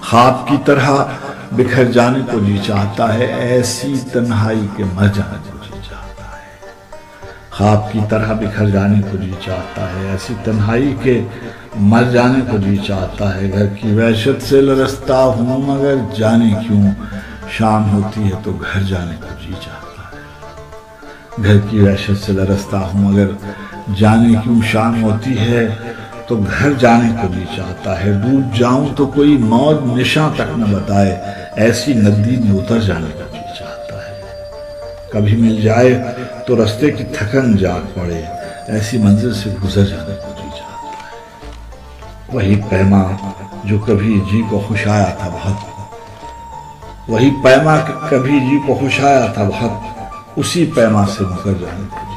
ख्वाब की तरह बिखर जाने को जी चाहता है, ऐसी तन्हाई के मर जाने को जी चाहता है। ख्वाब की तरह बिखर जाने को जी चाहता है, ऐसी तन्हाई के मर जाने को जी चाहता है। घर की वहशत से लरसता हूं मगर जाने क्यों शाम होती है तो घर जाने को जी चाहता है। घर की वहशत से लरसता हूं मगर जाने क्यों शाम होती है तो घर जाने को जी चाहता है। डूब जाऊं तो कोई मौत निशा तक न बताए, ऐसी नदी में उतर जाने को जी चाहता है। कभी मिल जाए तो रास्ते की थकन जाग पड़े, ऐसी मंजिल से गुजर जाने को जी चाहता है। वही पैमा जो कभी जी को खुश आया था बहुत, वही पैमा कभी जी को खुश आया था बहुत, उसी पैमा से मुकर जाने को